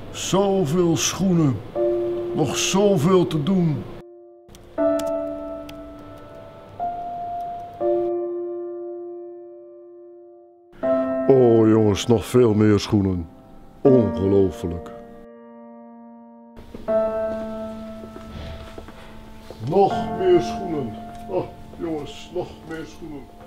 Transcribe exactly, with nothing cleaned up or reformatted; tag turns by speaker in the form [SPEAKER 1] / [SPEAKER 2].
[SPEAKER 1] Zoveel schoenen. Nog zoveel te doen. Oh jongens, nog veel meer schoenen. Ongelooflijk. Nog meer schoenen. Oh jongens, nog meer schoenen.